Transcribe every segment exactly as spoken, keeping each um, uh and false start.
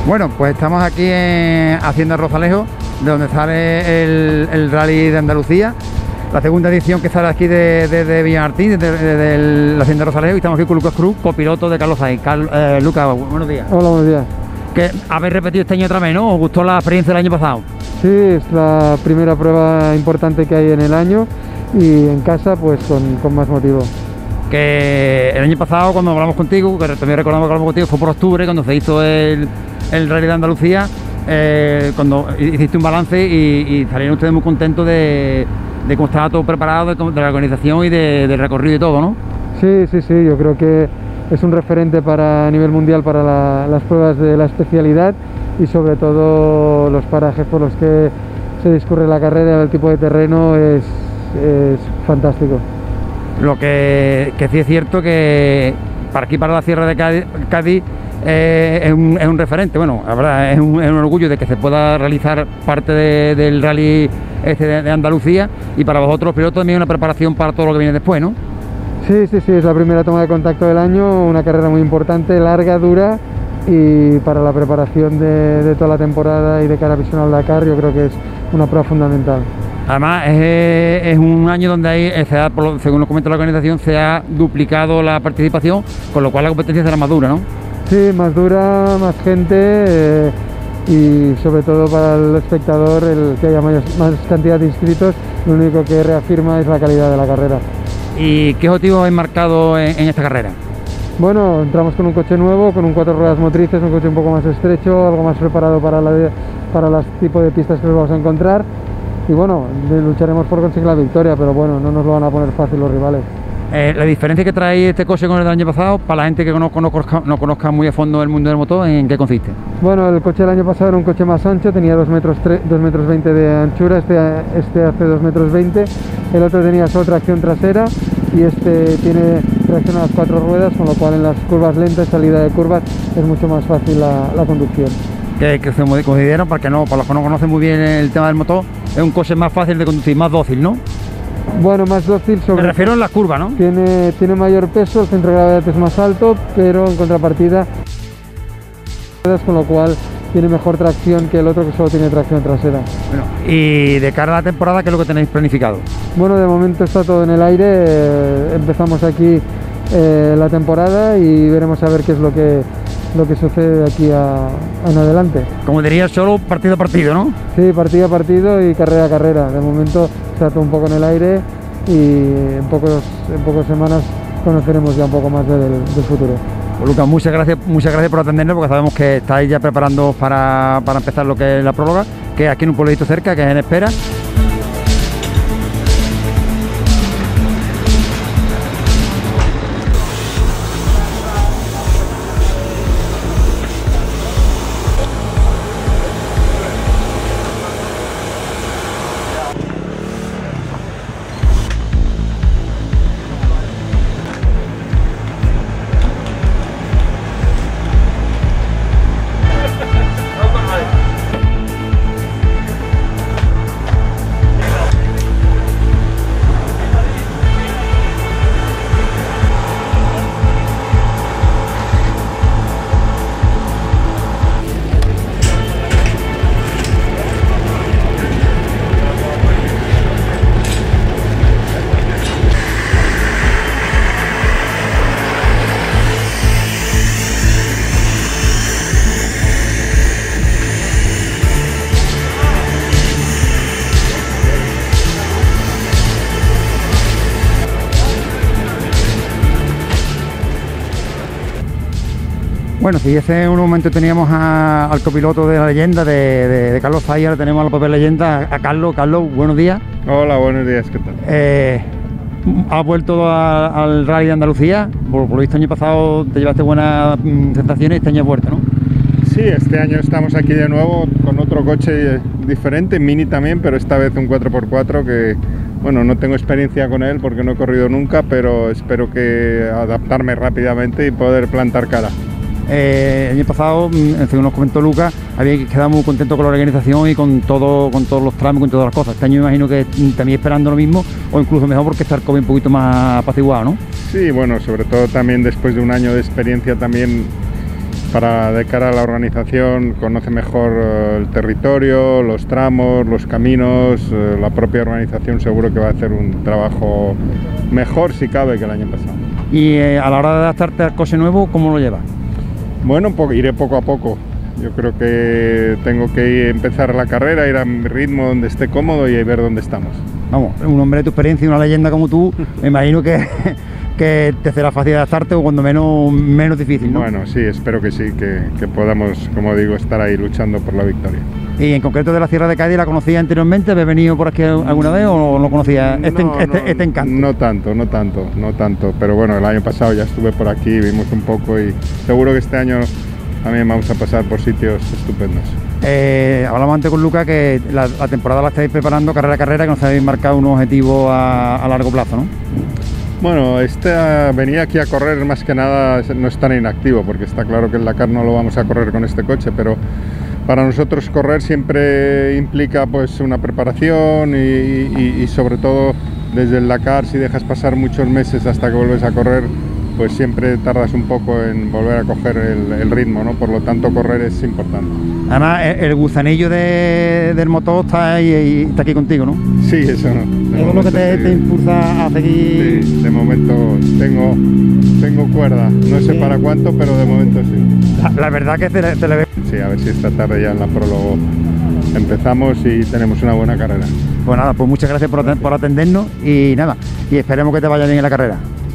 Bueno, pues estamos aquí en Hacienda Rozalejo, de donde sale el, el Rally de Andalucía, la segunda edición que sale aquí de, de, de Villamartín, de, de, de, de la Hacienda Rozalejo, y estamos aquí con Lucas Cruz, copiloto de Carlos Sainz. Carl, eh, Lucas, buenos días. Hola, buenos días. Que habéis repetido este año otra vez, ¿no? ¿Os gustó la experiencia del año pasado? Sí, es la primera prueba importante que hay en el año y en casa pues con, con más motivo. Que el año pasado cuando hablamos contigo, que también recordamos que hablamos contigo, fue por octubre cuando se hizo el, el Rally de Andalucía, eh, cuando hiciste un balance y, y salieron ustedes muy contentos de, de cómo estaba todo preparado, de, de la organización y de, del recorrido y todo, ¿no? Sí, sí, sí, yo creo que es un referente para, a nivel mundial para la, las pruebas de la especialidad y sobre todo los parajes por los que se discurre la carrera, el tipo de terreno es, es fantástico. Lo que, que sí es cierto que para aquí, para la Sierra de Cádiz, Cádiz eh, es, un, es un referente, bueno, la verdad es un, es un orgullo de que se pueda realizar parte de, del rally este de, de Andalucía, y para vosotros pilotos también una preparación para todo lo que viene después, ¿no? Sí, sí, sí, es la primera toma de contacto del año, una carrera muy importante, larga, dura, y para la preparación de, de toda la temporada y de cara a Vision al Dakar yo creo que es una prueba fundamental. Además es, es un año donde hay, se ha, según nos comenta la organización, se ha duplicado la participación, con lo cual la competencia será más dura, ¿no? Sí, más dura, más gente eh, y sobre todo para el espectador el que haya más, más cantidad de inscritos, lo único que reafirma es la calidad de la carrera. ¿Y qué objetivos habéis marcado en, en esta carrera? Bueno, entramos con un coche nuevo, con un cuatro ruedas motrices, un coche un poco más estrecho, algo más preparado para, la, para los tipos de pistas que nos vamos a encontrar. Y bueno, lucharemos por conseguir la victoria, pero bueno, no nos lo van a poner fácil los rivales. Eh, la diferencia que trae este coche con el del año pasado, para la gente que no, no, conozca, no conozca muy a fondo el mundo del motor, ¿en qué consiste? Bueno, el coche del año pasado era un coche más ancho, tenía dos metros veinte de anchura, este, este hace dos metros veinte, el otro tenía solo tracción trasera y este tiene tracción a las cuatro ruedas, con lo cual en las curvas lentas, salida de curvas, es mucho más fácil la, la conducción. Que, que se consideran, para, que no, para los que no conocen muy bien el tema del motor, es un coche más fácil de conducir, más dócil, ¿no? Bueno, más dócil sobre... Me refiero en las curvas, ¿no? Tiene, tiene mayor peso, el centro de gravedad es más alto, pero en contrapartida, con lo cual tiene mejor tracción que el otro que solo tiene tracción trasera. Bueno, y de cara a la temporada, ¿qué es lo que tenéis planificado? Bueno, de momento está todo en el aire, eh, empezamos aquí eh, la temporada y veremos a ver qué es lo que... lo que sucede de aquí a, en adelante. Como dirías, solo partido a partido, ¿no? Sí, partido a partido y carrera a carrera. De momento está todo un poco en el aire y en pocos, en pocas semanas conoceremos ya un poco más del, del futuro. Pues Lucas, muchas gracias, muchas gracias por atendernos, porque sabemos que estáis ya preparando para, para empezar lo que es la próloga, que es aquí en un pueblito cerca, que es en Espera. Bueno, si hace un momento teníamos a, al copiloto de la leyenda de, de, de Carlos Sainz, ahora tenemos a la propia leyenda, a Carlos. Carlos, buenos días. Hola, buenos días, ¿qué tal? Eh, ¿Has vuelto a, al Rally de Andalucía? Por, por lo visto, el año pasado te llevaste buenas mm, sensaciones y este año has vuelto, ¿no? Sí, este año estamos aquí de nuevo con otro coche diferente, Mini también, pero esta vez un cuatro por cuatro que, bueno, no tengo experiencia con él porque no he corrido nunca, pero espero que adaptarme rápidamente y poder plantar cara. Eh, el año pasado, según nos comentó Lucas, había quedado muy contento con la organización y con todo, con todos los tramos, con todas las cosas. Este año me imagino que también esperando lo mismo, o incluso mejor porque está el COVID un poquito más apaciguado, ¿no? Sí, bueno, sobre todo también después de un año de experiencia también para de cara a la organización, conoce mejor eh, el territorio, los tramos, los caminos, eh, la propia organización seguro que va a hacer un trabajo mejor si cabe que el año pasado. Y eh, a la hora de adaptarte al coche nuevo, ¿cómo lo llevas? Bueno, po- iré poco a poco. Yo creo que tengo que ir, empezar la carrera, ir a mi ritmo donde esté cómodo y ver dónde estamos. Vamos, un hombre de tu experiencia y una leyenda como tú, me imagino que, que te será fácil adaptarte o cuando menos, menos difícil, ¿no? Bueno, sí, espero que sí, que, que podamos, como digo, estar ahí luchando por la victoria. Y en concreto de la Sierra de Cádiz, ¿la conocías anteriormente? ¿Habías venido por aquí alguna vez o no conocías este, No, este, no, este encanto? No tanto, no tanto, no tanto, pero bueno, el año pasado ya estuve por aquí, vimos un poco y seguro que este año también vamos a pasar por sitios estupendos. Eh, hablamos antes con Luca que la, la temporada la estáis preparando carrera a carrera, que nos habéis marcado unos objetivos a, a largo plazo, ¿no? Bueno, este, venir aquí a correr más que nada no es tan inactivo, porque está claro que el Dakar no lo vamos a correr con este coche, pero para nosotros correr siempre implica pues una preparación y, y, y sobre todo desde el Dakar, si dejas pasar muchos meses hasta que vuelves a correr, pues siempre tardas un poco en volver a coger el, el ritmo, ¿no? Por lo tanto, correr es importante. Además, el, el gusanillo de, del motor está, ahí, está aquí contigo, ¿no? Sí, eso no. Es lo que te, te impulsa a seguir. Sí, de momento tengo, tengo cuerda, no sé sí. para cuánto, pero de momento sí. La, la verdad que te, te le ve. Sí, a ver si esta tarde ya en la prólogo empezamos y tenemos una buena carrera. Pues nada, pues muchas gracias por, por atendernos y nada, y esperemos que te vaya bien en la carrera.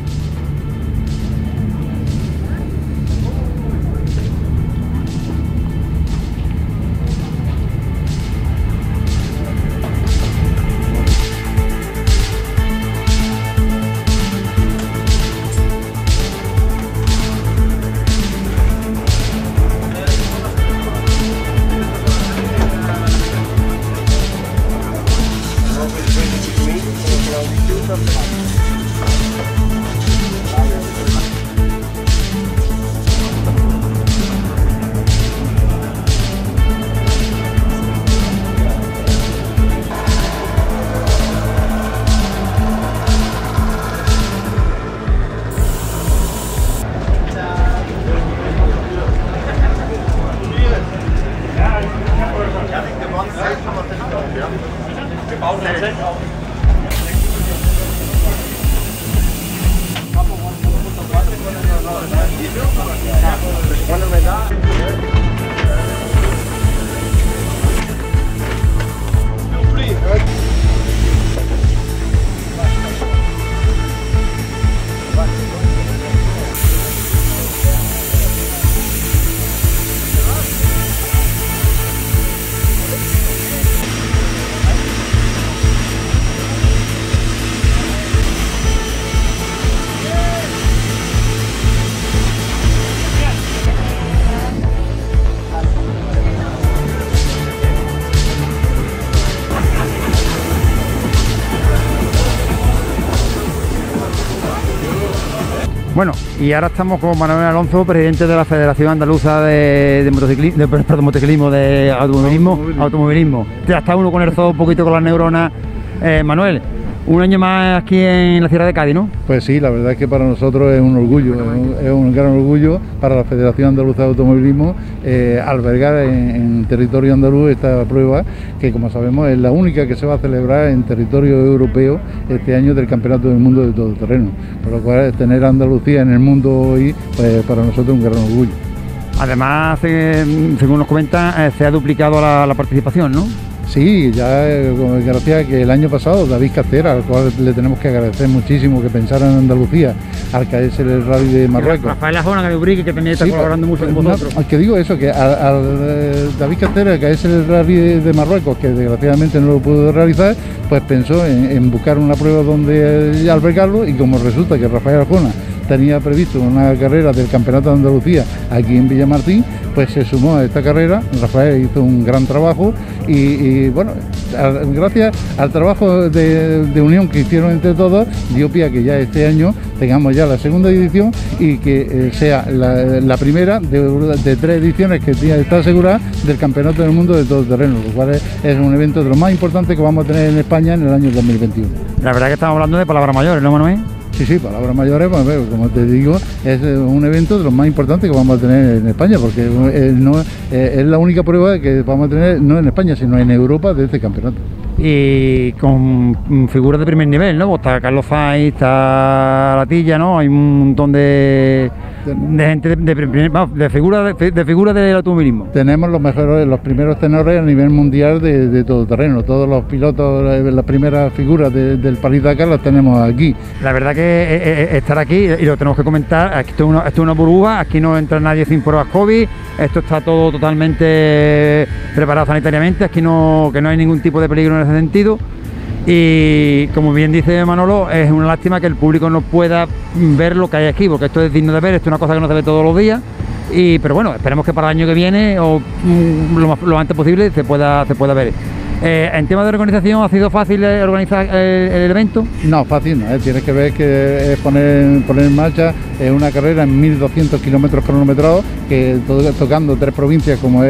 Bueno, y ahora estamos con Manuel Alonso, presidente de la Federación Andaluza de, de, motociclismo, de, perdón, motociclismo, de automovilismo. automovilismo. automovilismo. Ya está uno con el zoo un poquito con las neuronas. Eh, Manuel, un año más aquí en la Sierra de Cádiz, ¿no? Pues sí, la verdad es que para nosotros es un orgullo, es un, es un gran orgullo para la Federación Andaluza de Automovilismo eh, albergar en, en territorio andaluz esta prueba, que como sabemos es la única que se va a celebrar en territorio europeo este año del Campeonato del Mundo de Todoterreno, por lo cual tener a Andalucía en el mundo hoy, pues para nosotros es un gran orgullo. Además, eh, según nos comenta, eh, se ha duplicado la, la participación, ¿no? Sí, ya eh, gracias a que el año pasado David Castera, al cual le tenemos que agradecer muchísimo que pensara en Andalucía al caerse el Rally de Marruecos. Rafael Ajona, que Ubrique, que también está sí, colaborando mucho con vosotros. No, que digo eso, que al, al eh, David Castera, al caerse el Rally de, de Marruecos, que desgraciadamente no lo pudo realizar, pues pensó en, en buscar una prueba donde eh, albergarlo, y como resulta que Rafael Ajona tenía previsto una carrera del Campeonato de Andalucía aquí en Villamartín, pues se sumó a esta carrera. Rafael hizo un gran trabajo y, y bueno, a, gracias al trabajo de, de unión que hicieron entre todos, dio pie a que ya este año tengamos ya la segunda edición y que eh, sea la, la primera de, de tres ediciones que está asegurada del Campeonato del Mundo de Todoterreno, lo cual es, es un evento de los más importantes que vamos a tener en España en el año dos mil veintiuno. La verdad que estamos hablando de palabras mayores, ¿no, Manuel? Sí, sí, palabras mayores, pues, como te digo, es un evento de los más importantes que vamos a tener en España, porque eh, no, eh, es la única prueba que vamos a tener, no en España, sino en Europa, de este campeonato. Y con figuras de primer nivel, ¿no? Pues está Carlos Sainz, está Latilla, ¿no? Hay un montón de, de gente de, de, de, de figuras de, de figuras del automovilismo. Tenemos los mejores, los primeros tenores a nivel mundial de, de todo terreno. Todos los pilotos, las primeras figuras de, del París Dakar las tenemos aquí. La verdad que eh, eh, estar aquí, y lo tenemos que comentar, aquí esto es, una, esto es una burbuja, aquí no entra nadie sin pruebas COVID, esto está todo totalmente preparado sanitariamente, aquí no, que no hay ningún tipo de peligro en ese sentido. Y como bien dice Manolo, es una lástima que el público no pueda ver lo que hay aquí, porque esto es digno de ver, esto es una cosa que no se ve todos los días. Y, pero bueno, esperemos que para el año que viene o mm, lo, más, lo antes posible se pueda, se pueda ver. Eh, en tema de organización, ¿ha sido fácil organizar el, el evento? No, fácil no, ¿eh? Tienes que ver que es poner, poner en marcha eh, una carrera en mil doscientos kilómetros cronometrados, que to, tocando tres provincias como es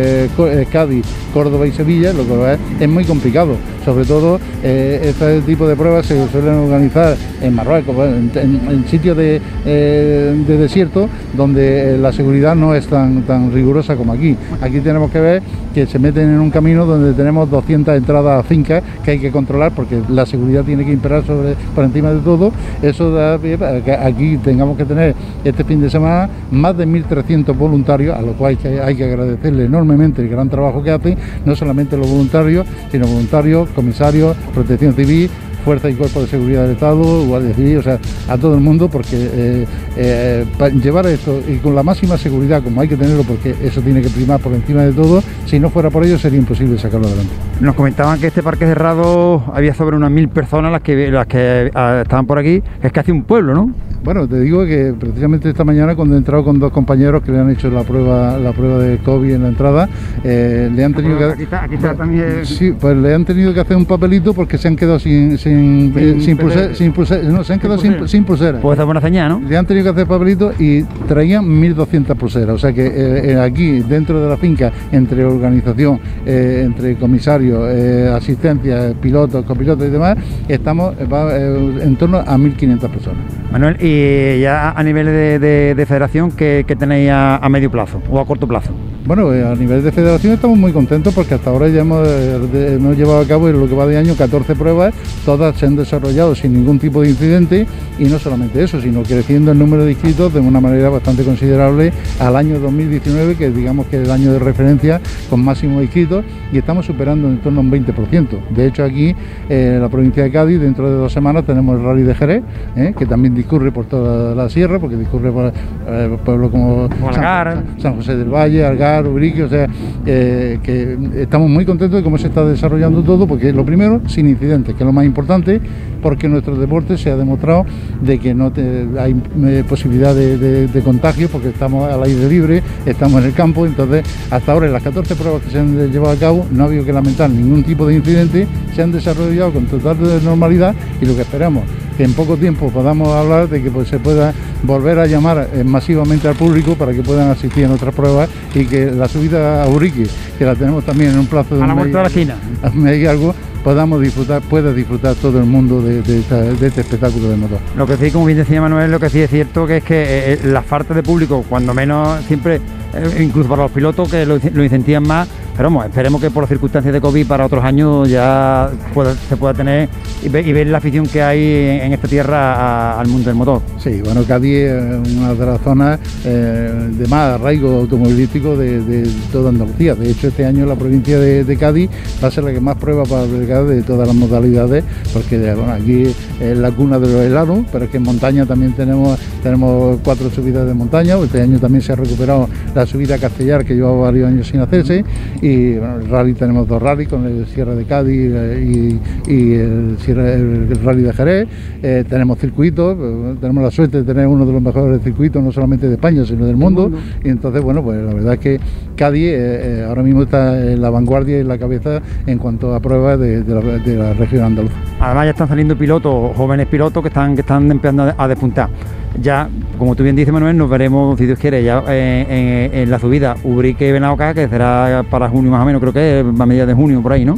eh, Cádiz, Córdoba y Sevilla, lo que es, es muy complicado. Sobre todo, eh, este tipo de pruebas se suelen organizar en Marruecos, en, en, en sitios de, eh, de desierto, donde la seguridad no es tan, tan rigurosa como aquí. Aquí tenemos que ver que se meten en un camino donde tenemos doscientas entradas a fincas que hay que controlar, porque la seguridad tiene que imperar sobre, por encima de todo. Eso da pie para que aquí tengamos que tener este fin de semana más de mil trescientos voluntarios, a lo cual hay que, hay que agradecerle enormemente el gran trabajo que hacen, no solamente los voluntarios, sino voluntarios, comisarios, protección civil, Fuerza y Cuerpo de Seguridad del Estado, Guardia Civil, o sea, a todo el mundo, porque eh, eh, para llevar esto y con la máxima seguridad como hay que tenerlo, porque eso tiene que primar por encima de todo, si no fuera por ello sería imposible sacarlo adelante. Nos comentaban que este parque cerrado había sobre unas mil personas las que, las que ah, estaban por aquí, es casi un pueblo, ¿no? Bueno, te digo que precisamente esta mañana, cuando he entrado con dos compañeros que le han hecho la prueba la prueba de COVID en la entrada, eh, le han tenido que aquí está, aquí está también. Sí, pues le han tenido que hacer un papelito porque se han quedado sin sin, sin, eh, sin, pulsera, sin pulsera, no, se han quedado sin, sin, sin pulsera. Pues es buena señal, ¿no? Le han tenido que hacer papelito y traían mil doscientas pulseras, o sea que eh, aquí dentro de la finca, entre organización, eh, entre comisarios, eh, asistencia, pilotos, copilotos y demás, estamos va, eh, en torno a mil quinientas personas. Manuel, y ya a nivel de, de, de federación, ¿qué, qué tenéis a, a medio plazo o a corto plazo? Bueno, a nivel de federación estamos muy contentos porque hasta ahora ya hemos, de, hemos llevado a cabo en lo que va de año catorce pruebas, todas se han desarrollado sin ningún tipo de incidente, y no solamente eso, sino creciendo el número de inscritos de una manera bastante considerable al año dos mil diecinueve, que digamos que es el año de referencia con máximos inscritos, y estamos superando en torno a un veinte por ciento. De hecho, aquí eh, en la provincia de Cádiz, dentro de dos semanas tenemos el Rally de Jerez, eh, que también discurre por toda la sierra, porque discurre por eh, pueblos como San, San José del Valle, Algar, Ubrique, o sea, eh, que estamos muy contentos de cómo se está desarrollando todo, porque lo primero, sin incidentes, que es lo más importante, porque nuestro deporte se ha demostrado de que no te, hay eh, posibilidad de, de, de contagio, porque estamos al aire libre, estamos en el campo. Entonces, hasta ahora en las catorce pruebas que se han llevado a cabo no ha habido que lamentar ningún tipo de incidente, se han desarrollado con total normalidad, y lo que esperamos que en poco tiempo podamos hablar de que pues, se pueda volver a llamar eh, masivamente al público para que puedan asistir a nuestras pruebas, y que la subida a Ubrique, que la tenemos también en un plazo de a la vuelta de la esquina, a un mes y algo, podamos disfrutar, pueda disfrutar todo el mundo de, de, esta, de este espectáculo de motor. Lo que sí, como bien decía Manuel, lo que sí es cierto que es que eh, la falta de público, cuando menos siempre, eh, incluso para los pilotos, que lo, lo incentivan más, pero vamos, esperemos que por las circunstancias de COVID para otros años ya pueda, se pueda tener y, ve, y ver la afición que hay en, en esta tierra a, al mundo del motor. Sí, bueno, Cádiz es una de las zonas eh, de más arraigo automovilístico de, de toda Andalucía. De hecho, este año la provincia de, de Cádiz va a ser la que más pruebas va a albergar de todas las modalidades, porque bueno, aquí es la cuna de los helados, pero es que en montaña también tenemos, tenemos cuatro subidas de montaña. Este año también se ha recuperado la subida a Castellar, que llevaba varios años sin hacerse, y bueno, el rally, tenemos dos rallies, con el Sierra de Cádiz y, y el, Sierra, el rally de Jerez. Eh, tenemos circuitos, tenemos la suerte de tener uno de los mejores circuitos, no solamente de España, sino del mundo, mundo. Y entonces, bueno, pues la verdad es que Cádiz eh, eh, ahora mismo está en la vanguardia y en la cabeza en cuanto a pruebas de, de, la, de la región andaluza. Además ya están saliendo pilotos, jóvenes pilotos que están, que están empezando a despuntar. Ya, como tú bien dices, Manuel, nos veremos, si Dios quiere, ya eh, en, en la subida Ubrique-Benaocá, que será para junio más o menos, creo que es a mediados de junio, por ahí, ¿no?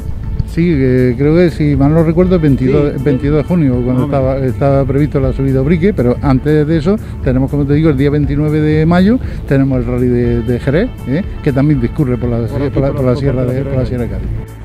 Sí, eh, creo que si mal no recuerdo es veintidós, Sí, veintidós de junio cuando estaba, estaba previsto la subida a Ubrique, pero antes de eso tenemos, como te digo, el día veintinueve de mayo tenemos el rally de, de Jerez, ¿eh? que también discurre por la, por, por la, por la, sierra de, por la Sierra de Cádiz.